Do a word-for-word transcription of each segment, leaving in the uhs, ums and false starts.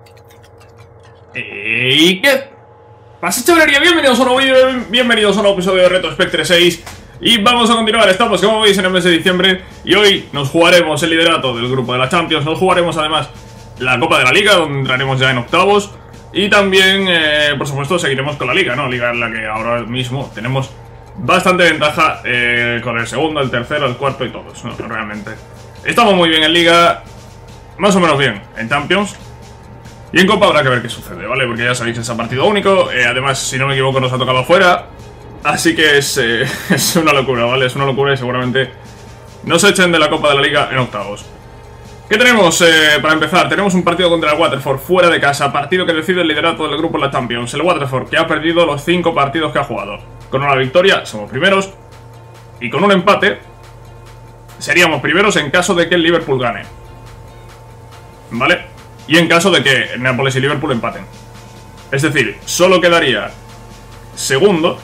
¿Y qué pasa, chavalería? Bienvenidos a un nuevo vídeo, bienvenidos a un nuevo episodio de Reto Spectre seis. Y vamos a continuar, estamos como veis en el mes de diciembre. Y hoy nos jugaremos el liderato del grupo de la Champions. Nos jugaremos además la Copa de la Liga, donde entraremos ya en octavos. Y también, eh, por supuesto, seguiremos con la Liga, ¿no? Liga en la que ahora mismo tenemos bastante ventaja eh, con el segundo, el tercero, el cuarto y todos, ¿no? Realmente estamos muy bien en Liga, más o menos bien en Champions. Y en Copa habrá que ver qué sucede, ¿vale? Porque ya sabéis, es a partido único. eh, Además, si no me equivoco, nos ha tocado afuera. Así que es, eh, es una locura, ¿vale? Es una locura y seguramente nos echen de la Copa de la Liga en octavos. ¿Qué tenemos eh, para empezar? Tenemos un partido contra el Waterford fuera de casa. Partido que decide el liderato del grupo en la Champions. El Waterford, que ha perdido los cinco partidos que ha jugado. Con una victoria somos primeros. Y con un empate seríamos primeros en caso de que el Liverpool gane, ¿vale? Y en caso de que Nápoles y Liverpool empaten. Es decir, solo quedaría segundo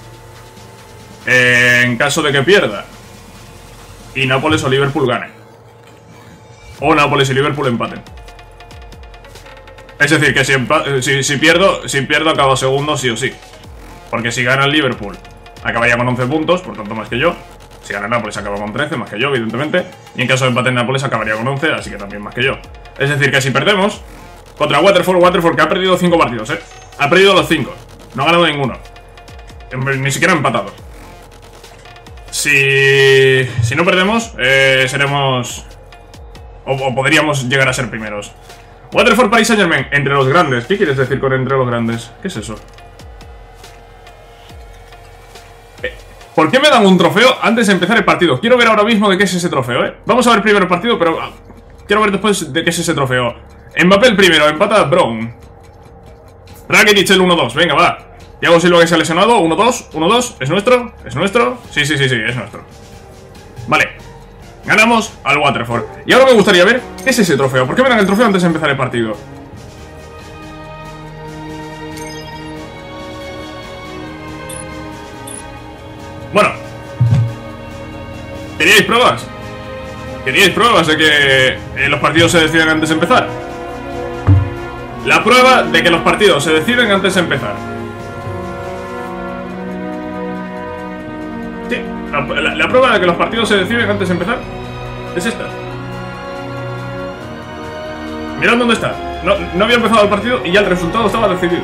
eh, en caso de que pierda y Nápoles o Liverpool gane, o Nápoles y Liverpool empaten. Es decir, que si, si, si pierdo si pierdo acabo segundo sí o sí. Porque si gana el Liverpool acabaría con once puntos, por tanto más que yo. Si gana Nápoles acaba con trece, más que yo, evidentemente. Y en caso de empate en Nápoles acabaría con once, así que también más que yo. Es decir, que si perdemos contra Waterford, Waterford que ha perdido cinco partidos, ¿eh? Ha perdido los cinco, no ha ganado ninguno. Ni siquiera ha empatado. Si, si no perdemos, eh, seremos... O, o podríamos llegar a ser primeros. Waterford, Paris Saint-Germain, entre los grandes. ¿Qué quieres decir con entre los grandes? ¿Qué es eso? ¿Por qué me dan un trofeo antes de empezar el partido? Quiero ver ahora mismo de qué es ese trofeo, ¿eh? Vamos a ver primero el partido, pero ah, quiero ver después de qué es ese trofeo. Mbappé el primero, empata Brown. Rakitic el uno dos, venga, va. Thiago Silva que se ha lesionado, uno dos, uno dos. ¿Es nuestro? ¿Es nuestro? Sí, sí, sí, sí, es nuestro. Vale. Ganamos al Waterford. Y ahora me gustaría ver qué es ese trofeo. ¿Por qué me dan el trofeo antes de empezar el partido? Bueno, ¿queríais pruebas? ¿Queríais pruebas de que eh, los partidos se deciden antes de empezar? La prueba de que los partidos se deciden antes de empezar. Sí, la, la, la prueba de que los partidos se deciden antes de empezar es esta. Mirad dónde está. No, no había empezado el partido y ya el resultado estaba decidido.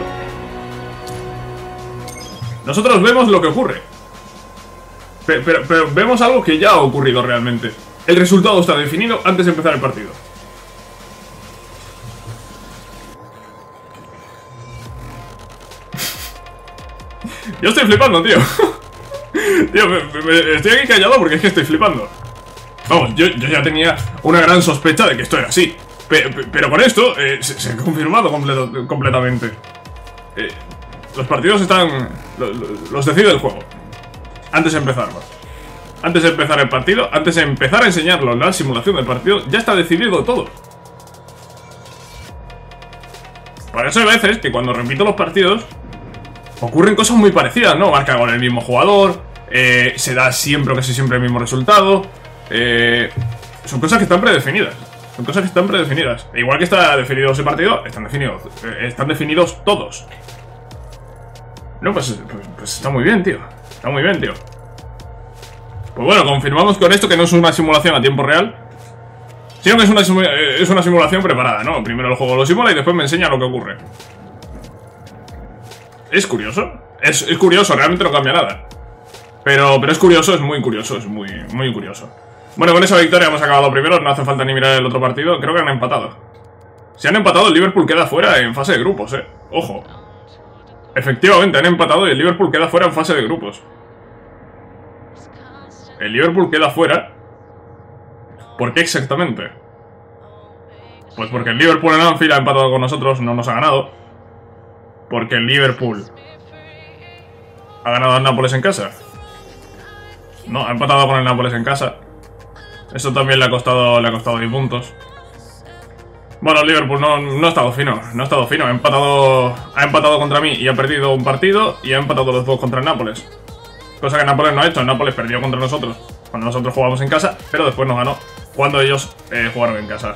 Nosotros vemos lo que ocurre. Pero, pero, pero vemos algo que ya ha ocurrido realmente. El resultado está definido antes de empezar el partido. Yo estoy flipando, tío. Tío, me, me, estoy aquí callado porque es que estoy flipando. Vamos, yo, yo ya tenía una gran sospecha de que esto era así. Pero, pero con esto eh, se, se ha confirmado completo, completamente. eh, Los partidos están... Los, los decide el juego antes de empezarlo. Antes de empezar el partido, antes de empezar a enseñarlo en la simulación del partido, ya está decidido todo. Por eso hay veces que cuando repito los partidos ocurren cosas muy parecidas, ¿no? Marca con el mismo jugador, eh, se da siempre o casi siempre el mismo resultado. eh, Son cosas que están predefinidas. Son cosas que están predefinidas. E igual que está definido ese partido, están definidos, eh, están definidos todos. No, pues, pues, pues está muy bien, tío. Está muy bien, tío. Pues bueno, confirmamos con esto que no es una simulación a tiempo real, sino que es una, es una simulación preparada, ¿no? Primero el juego lo simula y después me enseña lo que ocurre. Es curioso. Es, es curioso, realmente no cambia nada. Pero, pero es curioso, es muy curioso, es muy, muy curioso. Bueno, con esa victoria hemos acabado primero, no hace falta ni mirar el otro partido. Creo que han empatado. Si han empatado, el Liverpool queda fuera en fase de grupos, eh. Ojo. Efectivamente, han empatado y el Liverpool queda fuera en fase de grupos. El Liverpool queda fuera. ¿Por qué exactamente? Pues porque el Liverpool en Anfield ha empatado con nosotros, no nos ha ganado. Porque el Liverpool ha ganado al Nápoles en casa. No, ha empatado con el Nápoles en casa. Eso también le ha costado le ha costado diez puntos. Bueno, el Liverpool no, no ha estado fino, no ha estado fino. Ha empatado, ha empatado contra mí y ha perdido un partido. Y ha empatado los dos contra el Nápoles. Cosa que Nápoles no ha hecho. El Nápoles perdió contra nosotros cuando nosotros jugamos en casa, pero después nos ganó cuando ellos eh, jugaron en casa.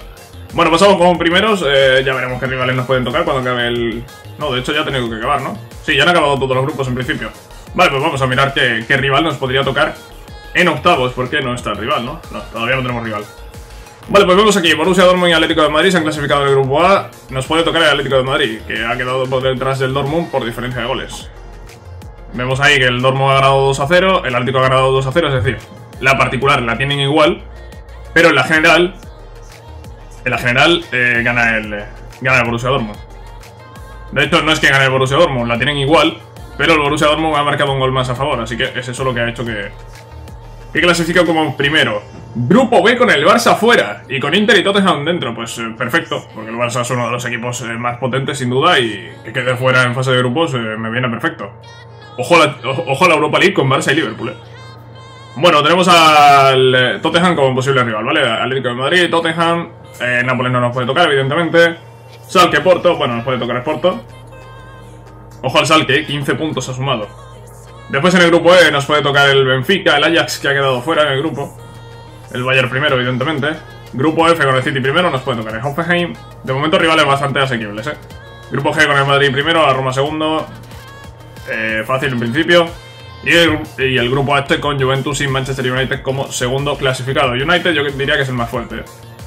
Bueno, pasamos como primeros, eh, ya veremos qué rivales nos pueden tocar cuando acabe el... No, de hecho ya ha tenido que acabar, ¿no? Sí, ya han acabado todos los grupos en principio. Vale, pues vamos a mirar qué, qué rival nos podría tocar en octavos, porque no está el rival, ¿no? No, todavía no tenemos rival. Vale, pues vemos aquí, Borussia Dortmund y Atlético de Madrid se han clasificado en el grupo A. Nos puede tocar el Atlético de Madrid, que ha quedado por detrás del Dortmund por diferencia de goles. Vemos ahí que el Dortmund ha ganado dos a cero, el Atlético ha ganado dos a cero, es decir, la particular la tienen igual, pero en la general, en la general eh, gana, el, gana el Borussia Dortmund. De hecho, no es que gane el Borussia Dortmund, la tienen igual, pero el Borussia Dortmund ha marcado un gol más a favor, así que es eso lo que ha hecho que, que clasifica como primero. Grupo B con el Barça fuera y con Inter y Tottenham dentro, pues eh, perfecto, porque el Barça es uno de los equipos eh, más potentes sin duda y que quede fuera en fase de grupos eh, me viene perfecto. Ojo a, la, ojo a la Europa League con Barça y Liverpool. Eh. Bueno, tenemos al eh, Tottenham como posible rival, ¿vale? Atlético de Madrid, Tottenham, eh, Nápoles no nos puede tocar, evidentemente. Schalke, Porto, bueno, nos puede tocar el Porto. Ojo al Schalke, quince puntos ha sumado. Después en el grupo E nos puede tocar el Benfica, el Ajax que ha quedado fuera en el grupo. El Bayern primero, evidentemente. Grupo F con el City primero, nos puede tocar el Hoffenheim. De momento rivales bastante asequibles, ¿eh? Grupo G con el Madrid primero, la Roma segundo. Eh, fácil en principio. Y el, y el grupo H con Juventus y Manchester United como segundo clasificado. United yo diría que es el más fuerte.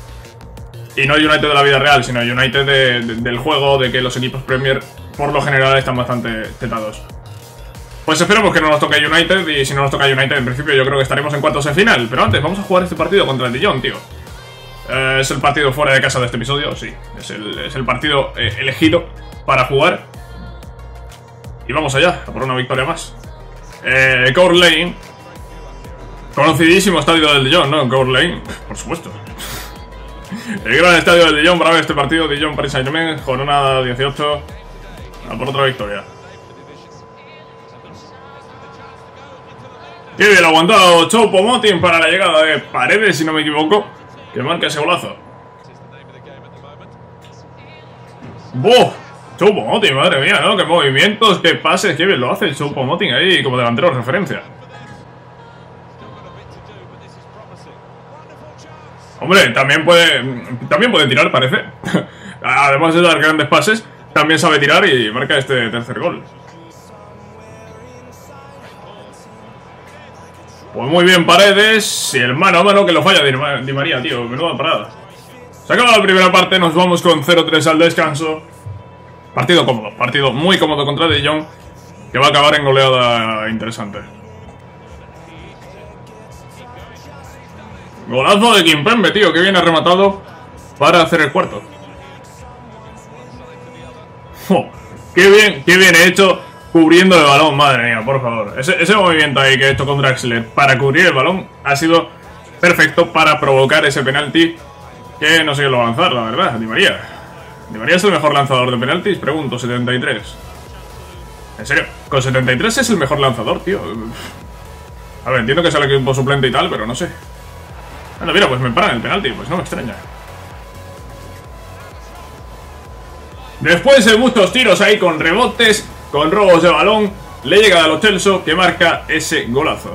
Y no United de la vida real, sino United de, de, del juego, de que los equipos Premier por lo general están bastante tetados. Pues esperemos que no nos toque United, y si no nos toca United en principio yo creo que estaremos en cuartos de final. Pero antes vamos a jugar este partido contra el Dijon, tío. Eh, es el partido fuera de casa de este episodio, sí. Es el, es el partido eh, elegido para jugar. Y vamos allá, a por una victoria más. Eh, Court Lane. Conocidísimo estadio del Dijon, ¿no? Court Lane, por supuesto. El gran estadio del Dijon para ver este partido. Dijon Paris Saint-Germain, jornada dieciocho. A por otra victoria. Qué bien aguantado Choupo-Moting para la llegada de Paredes, si no me equivoco, que marca ese golazo. ¡Buh! Choupo-Moting, madre mía, ¿no? Qué movimientos, qué pases, qué bien lo hace Choupo-Moting ahí como delantero de referencia. Hombre, también puede, también puede tirar, parece. Además de dar grandes pases, también sabe tirar y marca este tercer gol. Pues muy bien Paredes, y el mano a mano que lo falla Di María, tío, menuda parada. Se acaba la primera parte, nos vamos con cero tres al descanso. Partido cómodo, partido muy cómodo contra De Jong, que va a acabar en goleada interesante. Golazo de Kimpembe, tío, que bien ha rematado para hacer el cuarto. Oh, qué bien, qué bien he hecho cubriendo el balón, madre mía, por favor. Ese, ese movimiento ahí que he hecho con Draxler para cubrir el balón ha sido perfecto para provocar ese penalti que no sé qué lo va a lanzar, la verdad, Di María. Di María es el mejor lanzador de penaltis, pregunto, setenta y tres. En serio, con setenta y tres es el mejor lanzador, tío. A ver, entiendo que es el equipo suplente y tal, pero no sé. Anda, mira, pues me paran el penalti, pues no me extraña. Después de muchos tiros ahí con rebotes, con robos de balón, le llega a Lo Celso que marca ese golazo.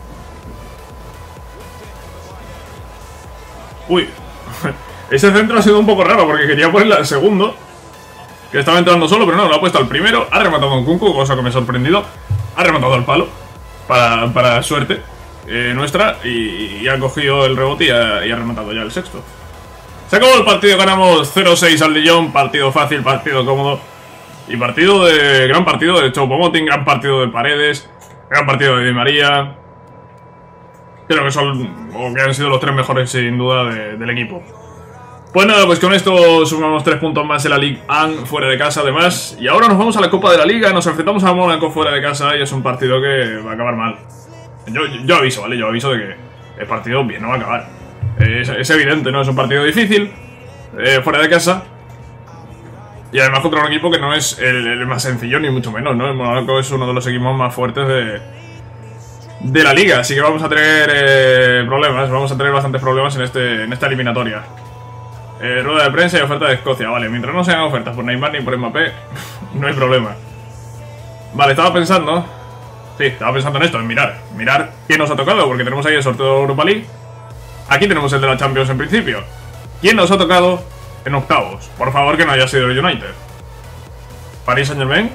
Uy, ese centro ha sido un poco raro porque quería ponerle al segundo, que estaba entrando solo, pero no, lo ha puesto al primero. Ha rematado un Nkunku, cosa que me ha sorprendido. Ha rematado al palo, para, para suerte eh, nuestra, y, y ha cogido el rebote y ha, y ha rematado ya el sexto. Se acabó el partido, ganamos cero seis al Dijon, partido fácil, partido cómodo. Y partido de... gran partido de Choupo-Moting, gran partido de Paredes, gran partido de Di María. Creo que son, o que han sido los tres mejores sin duda de, del equipo. Pues nada, pues con esto sumamos tres puntos más en la Ligue uno, fuera de casa además. Y ahora nos vamos a la Copa de la Liga, nos enfrentamos a Mónaco fuera de casa y es un partido que va a acabar mal. Yo, yo, yo aviso, ¿vale? Yo aviso de que el partido bien no va a acabar. Es, es evidente, ¿no? Es un partido difícil, eh, fuera de casa. Y además contra un equipo que no es el, el más sencillo, ni mucho menos, ¿no? El Mónaco es uno de los equipos más fuertes de, de la liga. Así que vamos a tener eh, problemas, vamos a tener bastantes problemas en, este, en esta eliminatoria. Eh, rueda de prensa y oferta de Escocia, vale. Mientras no sean ofertas por Neymar ni por Mbappé, no hay problema. Vale, estaba pensando... Sí, estaba pensando en esto, en mirar. Mirar qué nos ha tocado, porque tenemos ahí el sorteo de Europa League. Aquí tenemos el de la Champions en principio. ¿Quién nos ha tocado en octavos? Por favor, que no haya sido el United. Paris Saint-Germain.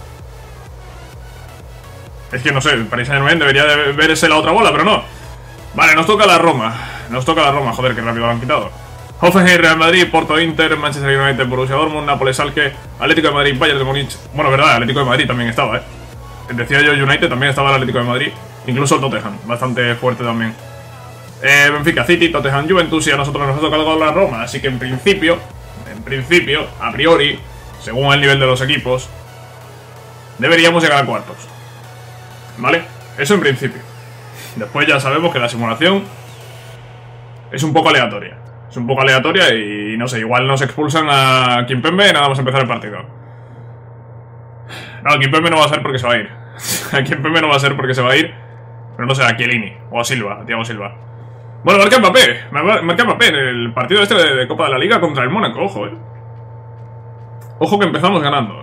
Es que no sé, el Paris Saint-Germain debería de verse la otra bola, pero no. Vale, nos toca la Roma. Nos toca la Roma, joder, que rápido lo han quitado. Hoffenheim, Real Madrid, Porto, Inter, Manchester United, Borussia Dortmund, Nápoles, Schalke, Atlético de Madrid, Bayern de Múnich. Bueno, verdad, Atlético de Madrid también estaba, eh. Decía yo United, también estaba el Atlético de Madrid. Incluso el Tottenham, bastante fuerte también. Eh, Benfica, City, Tottenham, Juventus, y a nosotros nos ha tocado la Roma. Así que en principio, en principio, a priori, según el nivel de los equipos, deberíamos llegar a cuartos. ¿Vale? Eso en principio. Después ya sabemos que la simulación es un poco aleatoria. Es un poco aleatoria y no sé, igual nos expulsan a Kimpembe nada más empezar el partido. No, a Kimpembe no va a ser porque se va a ir. A Kimpembe no va a ser porque se va a ir. Pero no sé, a Chiellini o a Silva, a Thiago Silva. Bueno, marca Mbappé. Marca Mbappé en el partido este de, de Copa de la Liga contra el Mónaco, ojo, eh. Ojo que empezamos ganando.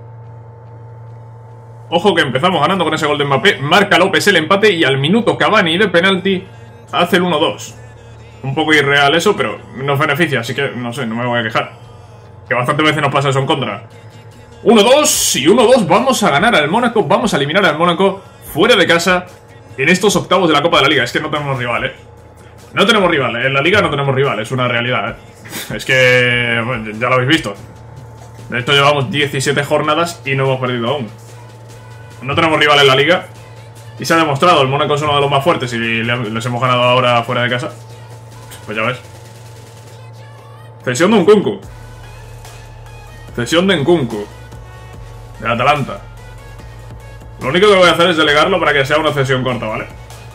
Ojo que empezamos ganando con ese gol de Mbappé. Marca López el empate y al minuto Cavani de penalti hace el uno dos. Un poco irreal eso, pero nos beneficia, así que no sé, no me voy a quejar. Que bastantes veces nos pasa eso en contra. uno dos y uno dos, vamos a ganar al Mónaco, vamos a eliminar al Mónaco fuera de casa en estos octavos de la Copa de la Liga. Es que no tenemos rival, eh. No tenemos rival, en la Liga no tenemos rival, es una realidad, eh. Es que, bueno, ya lo habéis visto. De hecho llevamos diecisiete jornadas y no hemos perdido aún. No tenemos rival en la Liga. Y se ha demostrado, el Mónaco es uno de los más fuertes y les hemos ganado ahora fuera de casa. Pues ya ves. Cesión de Nkunku. Cesión de Nkunku. De Atalanta. Lo único que voy a hacer es delegarlo para que sea una cesión corta, ¿vale?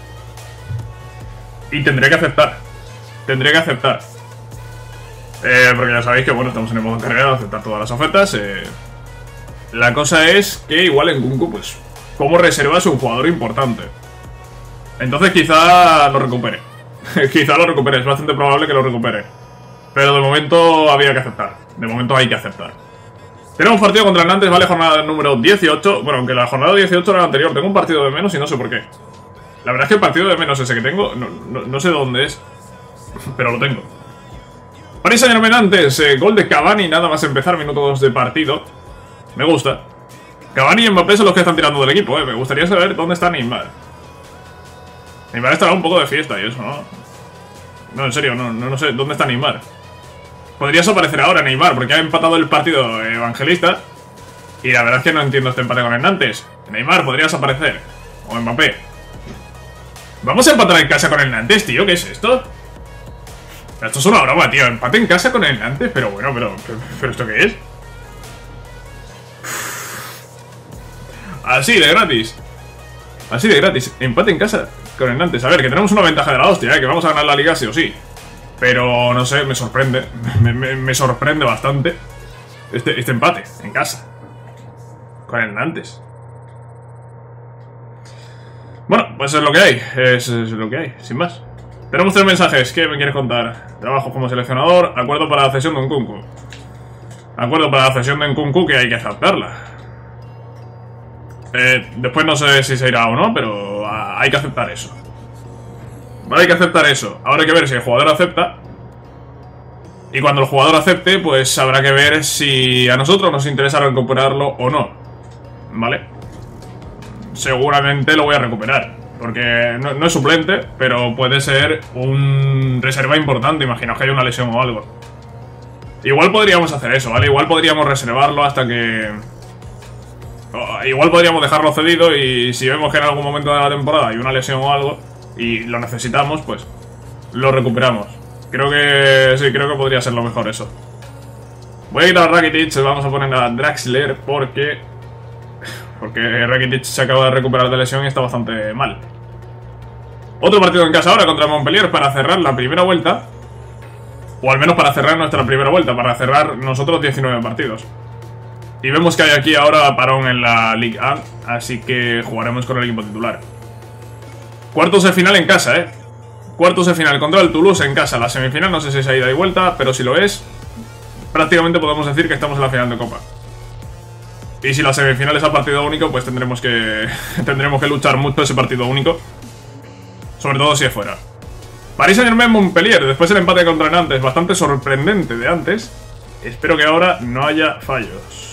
Y tendré que aceptar. Tendré que aceptar. Eh, porque ya sabéis que, bueno, estamos en el modo carrera de aceptar todas las ofertas. Eh, la cosa es que igual Nkunku, pues, como reserva es un jugador importante. Entonces quizá lo recupere. Quizá lo recupere, es bastante probable que lo recupere. Pero de momento había que aceptar. De momento hay que aceptar. Tenemos partido contra el Nantes, vale, jornada número dieciocho. Bueno, aunque la jornada dieciocho era la anterior. Tengo un partido de menos y no sé por qué. La verdad es que el partido de menos ese que tengo, no, no, no sé dónde es, pero lo tengo. Paris Saint-Germain antes, eh, gol de Cavani, nada más empezar, minuto dos de partido. Me gusta. Cavani y Mbappé son los que están tirando del equipo, eh. Me gustaría saber dónde está Neymar. Neymar estará un poco de fiesta y eso, ¿no? No, en serio, no, no, no sé, ¿dónde está Neymar? Podrías aparecer ahora Neymar, porque ha empatado el partido Evangelista. Y la verdad es que no entiendo este empate con el Nantes. Neymar, podrías aparecer. O Mbappé. Vamos a empatar en casa con el Nantes, tío, ¿qué es esto? Esto es una broma, tío, empate en casa con el Nantes. Pero bueno, pero, pero, pero ¿esto qué es? Así de gratis. Así de gratis, empate en casa con el Nantes. A ver, que tenemos una ventaja de la hostia, ¿eh? Que vamos a ganar la liga sí o sí. Pero, no sé, me sorprende. Me, me, me sorprende bastante este, este empate en casa con el Nantes. Bueno, pues es lo que hay. Es, es lo que hay, sin más. Tenemos tres mensajes. ¿Qué me quieres contar? Trabajo como seleccionador. Acuerdo para la cesión de Nkunku. Acuerdo para la cesión de Nkunku, que hay que aceptarla. Eh, después no sé si se irá o no, pero hay que aceptar eso. Vale, hay que aceptar eso. Ahora hay que ver si el jugador acepta. Y cuando el jugador acepte, pues habrá que ver si a nosotros nos interesa recuperarlo o no. ¿Vale? Seguramente lo voy a recuperar. Porque no, no es suplente, pero puede ser un reserva importante. Imaginaos que hay una lesión o algo. Igual podríamos hacer eso, ¿vale? Igual podríamos reservarlo hasta que... Oh, igual podríamos dejarlo cedido y si vemos que en algún momento de la temporada hay una lesión o algo y lo necesitamos, pues lo recuperamos. Creo que... sí, creo que podría ser lo mejor eso. Voy a quitar a Rakitic, vamos a poner a Draxler porque... Porque Rakitic se acaba de recuperar de lesión y está bastante mal. Otro partido en casa ahora contra Montpellier para cerrar la primera vuelta. O al menos para cerrar nuestra primera vuelta, para cerrar nosotros diecinueve partidos. Y vemos que hay aquí ahora parón en la Ligue uno, así que jugaremos con el equipo titular. Cuartos de final en casa, eh. Cuartos de final contra el Toulouse en casa. La semifinal no sé si es ida y vuelta, pero si lo es, prácticamente podemos decir que estamos en la final de Copa. Y si la semifinal es a partido único, pues tendremos que tendremos que luchar mucho ese partido único. Sobre todo si es fuera. Paris Saint-Germain Montpellier, después el empate contra el Nantes, bastante sorprendente de antes. Espero que ahora no haya fallos.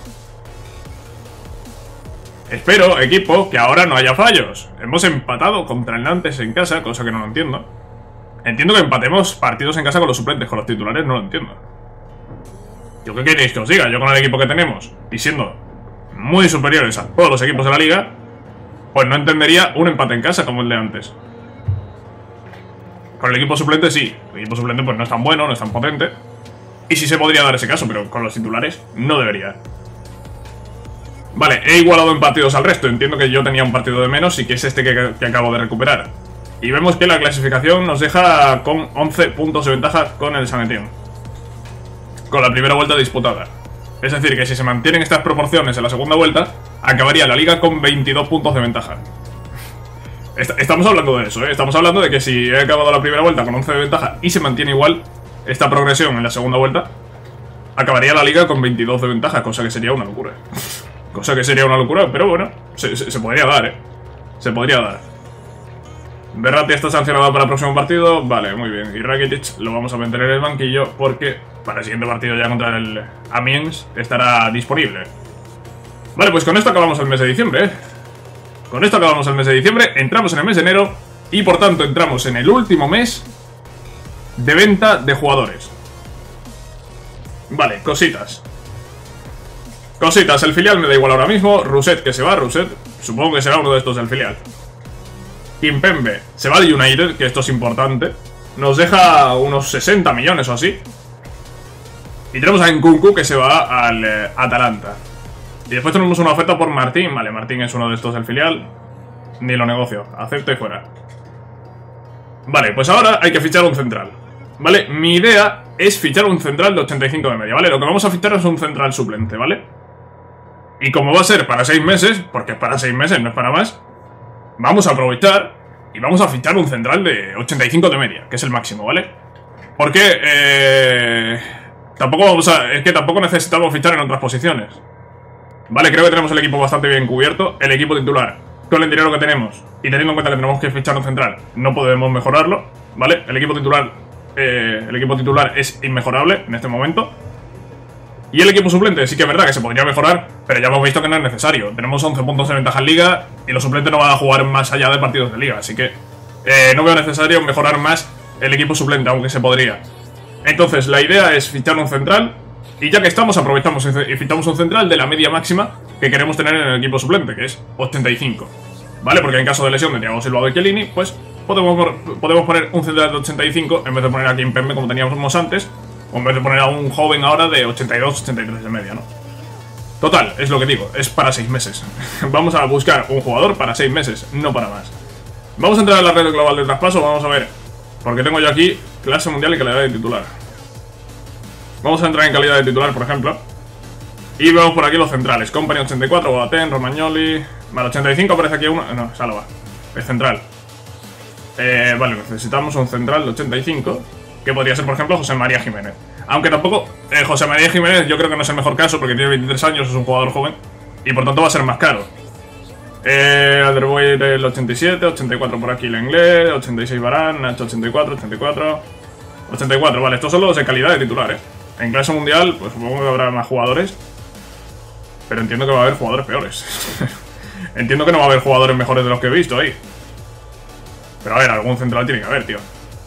Espero, equipo, que ahora no haya fallos. Hemos empatado contra el Nantes en casa, cosa que no lo entiendo. Entiendo que empatemos partidos en casa con los suplentes, con los titulares no lo entiendo. ¿Yo qué queréis que os diga? Yo con el equipo que tenemos, y siendo muy superiores a todos los equipos de la liga, pues no entendería un empate en casa como el de antes. Con el equipo suplente sí, el equipo suplente pues no es tan bueno, no es tan potente. Y sí se podría dar ese caso, pero con los titulares no debería. Vale, he igualado en partidos al resto. Entiendo que yo tenía un partido de menos y que es este que, que acabo de recuperar. Y vemos que la clasificación nos deja con once puntos de ventaja con el Saint-Étienne, con la primera vuelta disputada. Es decir, que si se mantienen estas proporciones en la segunda vuelta, acabaría la liga con veintidós puntos de ventaja. Estamos hablando de eso, ¿eh? Estamos hablando de que si he acabado la primera vuelta con once de ventaja y se mantiene igual esta progresión en la segunda vuelta, acabaría la liga con veintidós de ventaja, cosa que sería una locura. Cosa que sería una locura, pero bueno, se, se, se podría dar, ¿eh? Se podría dar. Berratti está sancionado para el próximo partido. Vale, muy bien. Y Rakitic lo vamos a meter en el banquillo porque para el siguiente partido ya contra el Amiens estará disponible. Vale, pues con esto acabamos el mes de diciembre, ¿eh? Con esto acabamos el mes de diciembre, entramos en el mes de enero y por tanto entramos en el último mes de venta de jugadores. Vale, cositas. Cositas, el filial me da igual ahora mismo. Rousset que se va, Rousset, supongo que será uno de estos del filial. Kimpembe se va al United, que esto es importante. Nos deja unos sesenta millones o así. Y tenemos a Nkunku que se va al eh, Atalanta. Y después tenemos una oferta por Martín. Vale, Martín es uno de estos del filial. Ni lo negocio, acepto y fuera. Vale, pues ahora hay que fichar un central. Vale, mi idea es fichar un central de ochenta y cinco de media, ¿vale? Lo que vamos a fichar es un central suplente, ¿vale? Y como va a ser para seis meses, porque es para seis meses, no es para más, vamos a aprovechar y vamos a fichar un central de ochenta y cinco de media, que es el máximo, ¿vale? Porque, eh... Tampoco vamos a... Es que tampoco necesitamos fichar en otras posiciones. Vale, creo que tenemos el equipo bastante bien cubierto. El equipo titular, con el dinero que tenemos y teniendo en cuenta que tenemos que fichar un central, no podemos mejorarlo, ¿vale? El equipo titular eh, el equipo titular es inmejorable en este momento. Y el equipo suplente sí que es verdad que se podría mejorar, pero ya hemos visto que no es necesario. Tenemos once puntos de ventaja en liga y los suplentes no van a jugar más allá de partidos de liga, así que eh, no veo necesario mejorar más el equipo suplente, aunque se podría. Entonces la idea es fichar un central. Y ya que estamos, aprovechamos y fichamos un central de la media máxima que queremos tener en el equipo suplente, que es ochenta y cinco. ¿Vale? Porque en caso de lesión de Thiago Silva o de Chiellini, pues podemos, podemos poner un central de ochenta y cinco en vez de poner a Kimpembe como teníamos antes, o en vez de poner a un joven ahora de ochenta y dos, ochenta y tres de media, ¿no? Total, es lo que digo, es para seis meses. Vamos a buscar un jugador para seis meses, no para más. Vamos a entrar en la red global de traspaso, vamos a ver, porque tengo yo aquí clase mundial y calidad de titular. Vamos a entrar en calidad de titular, por ejemplo. Y vemos por aquí los centrales. Company ochenta y cuatro, Boateng, Romagnoli. Vale, ochenta y cinco aparece aquí uno. No, Salva. Es central. Eh, vale, necesitamos un central de ochenta y cinco. Que podría ser, por ejemplo, José María Jiménez. Aunque tampoco... Eh, José María Jiménez yo creo que no es el mejor caso porque tiene veintitrés años, es un jugador joven. Y por tanto va a ser más caro. Eh, Alderweireld el ochenta y siete, ochenta y cuatro por aquí Lenglet, ochenta y seis Varane, Nacho ochenta y cuatro, ochenta y cuatro... ochenta y cuatro, vale, estos son los de calidad de titulares. En clase mundial, pues supongo que habrá más jugadores. Pero entiendo que va a haber jugadores peores. Entiendo que no va a haber jugadores mejores de los que he visto ahí. Pero a ver, algún central tiene que haber, tío.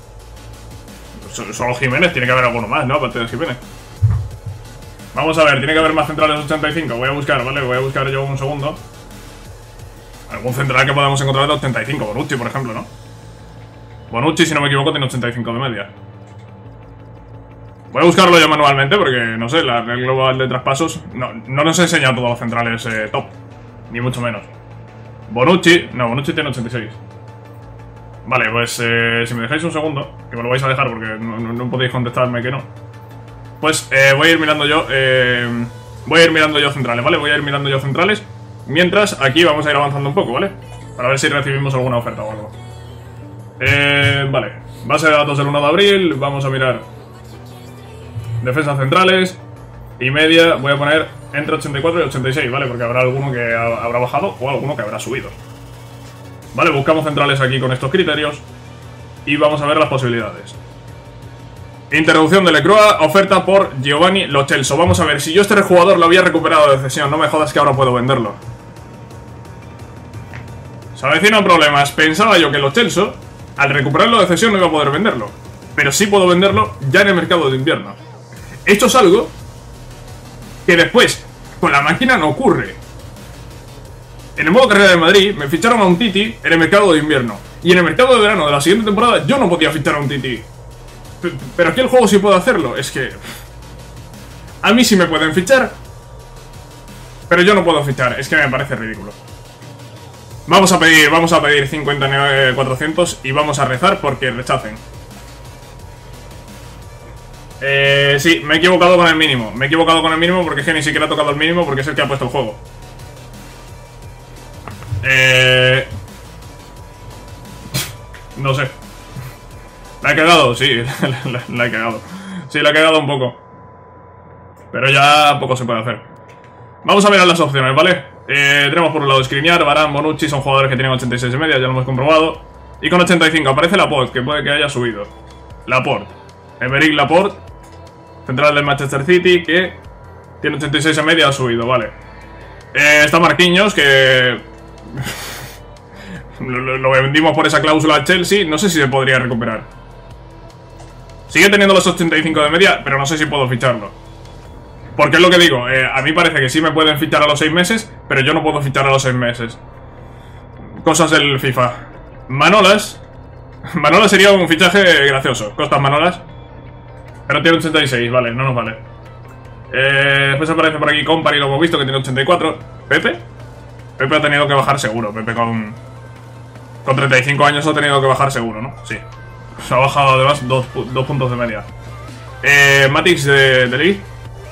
Solo Jiménez, tiene que haber alguno más, ¿no? Aparte de Jiménez. Vamos a ver, tiene que haber más centrales ochenta y cinco. Voy a buscar, ¿vale? Voy a buscar yo un segundo. Algún central que podamos encontrar de ochenta y cinco. Bonucci, por ejemplo, ¿no? Bonucci, si no me equivoco, tiene ochenta y cinco de media. Voy a buscarlo yo manualmente porque, no sé, la red global de traspasos no, no nos enseña todos los centrales eh, top. Ni mucho menos. Bonucci, no, Bonucci tiene ochenta y seis. Vale, pues eh, si me dejáis un segundo, que me lo vais a dejar porque no, no, no podéis contestarme que no. Pues eh, voy a ir mirando yo, eh, voy a ir mirando yo centrales, ¿vale? Voy a ir mirando yo centrales. Mientras, aquí vamos a ir avanzando un poco, ¿vale? Para ver si recibimos alguna oferta o algo. Eh, vale, base de datos del uno de abril, vamos a mirar defensas centrales y media, voy a poner entre ochenta y cuatro y ochenta y seis, ¿vale? Porque habrá alguno que ha, habrá bajado o alguno que habrá subido. Vale, buscamos centrales aquí con estos criterios. y vamos a ver las posibilidades. Interrupción de Lecroix, oferta por Giovanni Lo Celso. Vamos a ver, si yo este jugador lo había recuperado de cesión, no me jodas que ahora puedo venderlo. Se avecinan problemas. Pensaba yo que Lo Celso, al recuperarlo de cesión, no iba a poder venderlo. Pero sí puedo venderlo ya en el mercado de invierno. Esto es algo que después, con la máquina, no ocurre. En el modo carrera de Madrid, me ficharon a un Titi en el mercado de invierno. Y en el mercado de verano de la siguiente temporada, yo no podía fichar a un Titi. Pero aquí el juego sí puede hacerlo. Es que... a mí sí me pueden fichar, pero yo no puedo fichar. Es que me parece ridículo. Vamos a pedir, vamos a pedir cincuenta y nueve mil cuatrocientos y vamos a rezar porque rechacen. Eh, sí, me he equivocado con el mínimo. Me he equivocado con el mínimo porque es que ni siquiera he tocado el mínimo porque es el que ha puesto el juego. Eh... No sé. ¿La he cagado? Sí, la, la he cagado. Sí, la he cagado un poco. Pero ya poco se puede hacer. Vamos a mirar las opciones, ¿vale? Eh, tenemos por un lado Skriniar, Varane, Bonucci. Son jugadores que tienen ochenta y seis de media, ya lo hemos comprobado. Y con ochenta y cinco aparece Laporte, que puede que haya subido. Laporte, Emerick Laporte, central del Manchester City, que tiene ochenta y seis de media, ha subido, vale. eh, Está Marquinhos, que... lo, lo vendimos por esa cláusula a Chelsea. No sé si se podría recuperar. Sigue teniendo los ochenta y cinco de media, pero no sé si puedo ficharlo. Porque es lo que digo, eh, a mí parece que sí me pueden fichar a los seis meses, pero yo no puedo fichar a los seis meses. Cosas del FIFA. Manolas. Manolas sería un fichaje gracioso. Costas Manolas. Pero tiene ochenta y seis, vale, no nos vale. Eh, después aparece por aquí Company, lo hemos visto, que tiene ochenta y cuatro. Pepe. Pepe ha tenido que bajar seguro. Pepe con... con treinta y cinco años ha tenido que bajar seguro, ¿no? Sí. Se ha bajado además dos, dos puntos de media. Eh, Matix de, de Lee.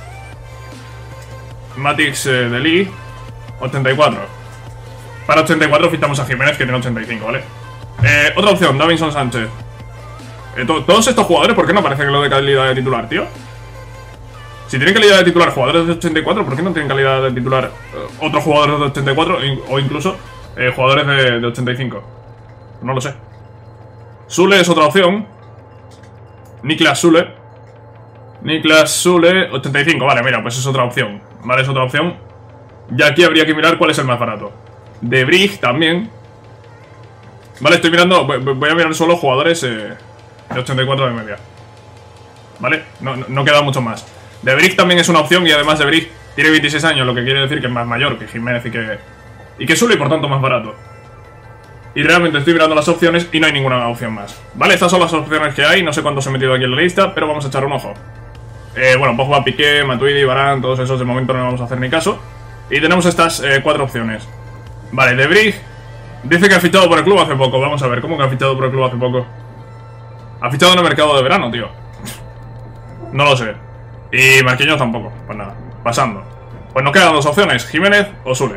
Matix eh, de Lee. ochenta y cuatro. Para ochenta y cuatro fichamos a Jiménez, que tiene ochenta y cinco, ¿vale? Eh, otra opción, Davinson Sánchez. Eh, to Todos estos jugadores, ¿por qué no aparece lo de calidad de titular, tío? Si tienen calidad de titular jugadores de ochenta y cuatro, ¿por qué no tienen calidad de titular eh, otros jugadores de ochenta y cuatro o incluso eh, jugadores de, de ochenta y cinco? No lo sé. Sule es otra opción. Niklas Sule. Niklas Sule, ochenta y cinco, vale, mira, pues es otra opción. Vale, es otra opción. Y aquí habría que mirar cuál es el más barato. De Brig también. Vale, estoy mirando, voy a mirar solo jugadores eh, de ochenta y cuatro de media. Vale, no, no, no queda mucho más. De Brig también es una opción y además de Brig tiene veintiséis años, lo que quiere decir que es más mayor que Jiménez y que, y que Sule y por tanto más barato. Y realmente estoy mirando las opciones y no hay ninguna opción más. Vale, estas son las opciones que hay, no sé cuántos he metido aquí en la lista, pero vamos a echar un ojo. Eh, bueno, Pogba, Piqué, Matuidi, Varane, todos esos de momento no le vamos a hacer ni caso. Y tenemos estas eh, cuatro opciones. Vale, De Brig dice que ha fichado por el club hace poco. Vamos a ver, ¿cómo que ha fichado por el club hace poco? Ha fichado en el mercado de verano, tío. No lo sé. Y Marquinhos tampoco, pues nada, pasando. Pues nos quedan dos opciones, Jiménez o Sule.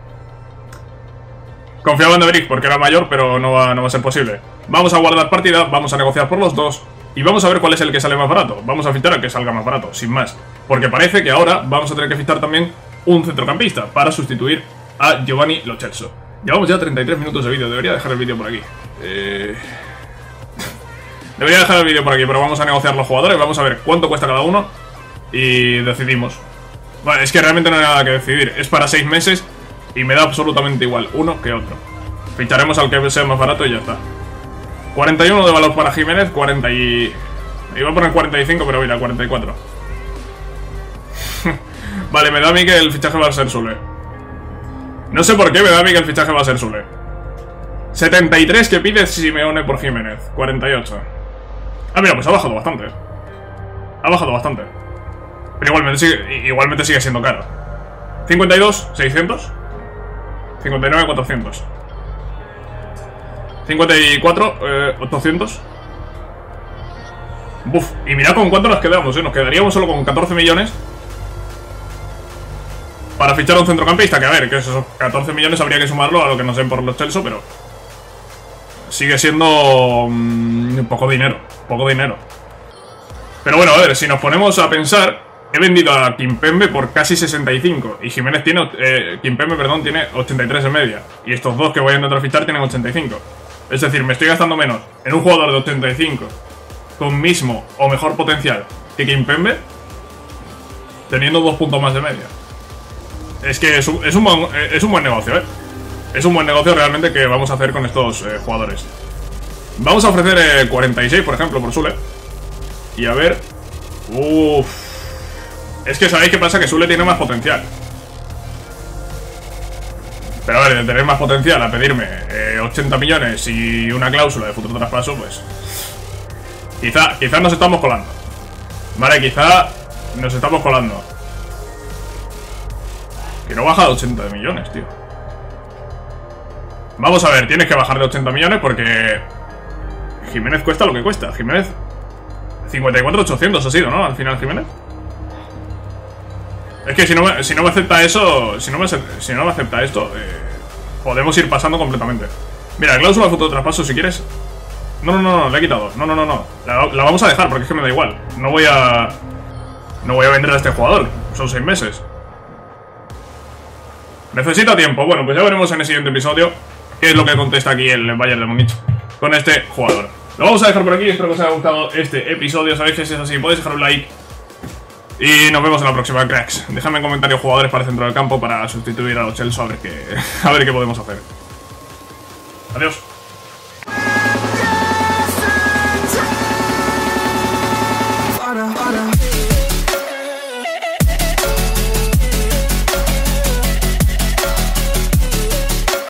Confiaba en De Brig porque era mayor, pero no va, no va a ser posible. Vamos a guardar partida, vamos a negociar por los dos y vamos a ver cuál es el que sale más barato. Vamos a fichar al que salga más barato, sin más. Porque parece que ahora vamos a tener que fichar también un centrocampista para sustituir a Giovanni Lo Celso. Llevamos ya treinta y tres minutos de vídeo, debería dejar el vídeo por aquí. Eh... Debería dejar el vídeo por aquí, pero vamos a negociar los jugadores, vamos a ver cuánto cuesta cada uno y decidimos. Vale, es que realmente no hay nada que decidir, es para seis meses y me da absolutamente igual uno que otro. Ficharemos al que sea más barato y ya está. cuarenta y uno de valor para Jiménez, cuarenta y... iba a poner cuarenta y cinco, pero mira, cuarenta y cuatro. Vale, me da a mí que el fichaje va a ser Sule. No sé por qué me da a mí que el fichaje va a ser Sule. setenta y tres que pide Simeone por Jiménez, cuarenta y ocho. Ah, mira, pues ha bajado bastante. Ha bajado bastante. Pero igualmente sigue, igualmente sigue siendo caro. cincuenta y dos, seiscientos. cincuenta y nueve, cuatrocientos. cincuenta y cuatro, eh, ochocientos. Buf, y mirad con cuánto nos quedamos, eh. Nos quedaríamos solo con catorce millones para fichar a un centrocampista. Que a ver, que esos catorce millones habría que sumarlo a lo que nos den por los Chelsea, pero sigue siendo mmm, poco dinero, poco dinero. Pero bueno, a ver, si nos ponemos a pensar, he vendido a Kimpembe por casi sesenta y cinco y Jiménez tiene, eh, Kimpembe, perdón, tiene ochenta y tres en media. Y estos dos que voy a intentar fichar tienen ochenta y cinco. Es decir, me estoy gastando menos en un jugador de ochenta y cinco con mismo o mejor potencial que Kimpembe, teniendo dos puntos más de media. Es que es un, es un, buen, es un buen negocio, ¿eh? Es un buen negocio realmente que vamos a hacer con estos eh, jugadores. Vamos a ofrecer eh, cuarenta y seis, por ejemplo, por Sule. Y a ver... Uff. Es que sabéis qué pasa, que Sule tiene más potencial. Pero a ver, de tener más potencial a pedirme eh, ochenta millones y una cláusula de futuro traspaso, pues... Quizá, quizá nos estamos colando. Vale, quizá nos estamos colando. Que no baja de ochenta millones, tío. Vamos a ver, tienes que bajar de ochenta millones porque... Jiménez cuesta lo que cuesta. Jiménez... cincuenta y cuatro mil ochocientos ha sido, ¿no? Al final Jiménez. Es que si no me, si no me acepta eso... Si no me, si no me acepta esto... Eh, podemos ir pasando completamente. Mira, cláusula de futuro traspaso si quieres... No, no, no, no, le he quitado. No, no, no, no. La, la vamos a dejar porque es que me da igual. No voy a... No voy a vender a este jugador. Son seis meses. Necesita tiempo. Bueno, pues ya veremos en el siguiente episodio qué es lo que contesta aquí el Bayern de Múnich con este jugador. Lo vamos a dejar por aquí. Espero que os haya gustado este episodio. Sabéis que si es así podéis dejar un like. Y nos vemos en la próxima, cracks. Dejadme en comentarios jugadores para el centro del campo para sustituir a los Chelsea. A ver qué, a ver qué podemos hacer. Adiós.